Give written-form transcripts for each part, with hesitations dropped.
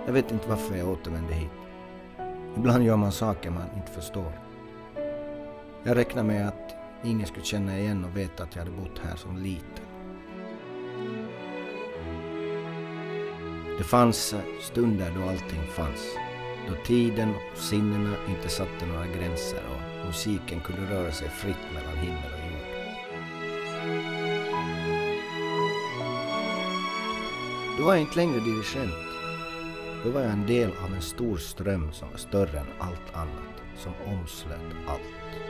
Jag vet inte varför jag återvände hit. Ibland gör man saker man inte förstår. Jag räknar med att ingen skulle känna igen och veta att jag hade bott här som liten. Det fanns stunder då allting fanns. Då tiden och sinnena inte satte några gränser och musiken kunde röra sig fritt mellan himmel och jord. Då var jag inte längre dirigent. Då var jag en del av en stor ström som var större än allt annat, som omslöt allt.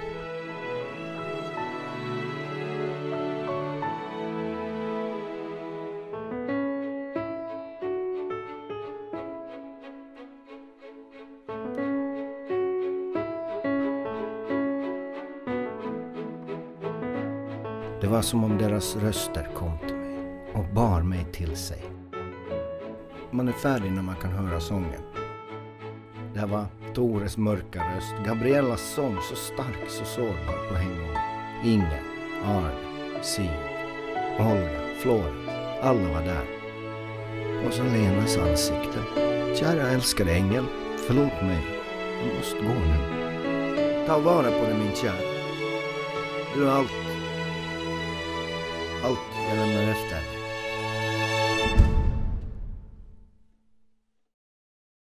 Det var som om deras röster kom till mig och bar mig till sig. Man är färdig när man kan höra sången. Det var Tores mörka röst, Gabriellas sång så stark, så sårbar på en gång. Ingen, Arne, Siv, Olga, Florens, alla var där. Och så Lenas ansikte. Kära älskade ängel, förlåt mig. Jag måste gå nu. Ta vara på det, min kära. Du är allt jag lämnar efter.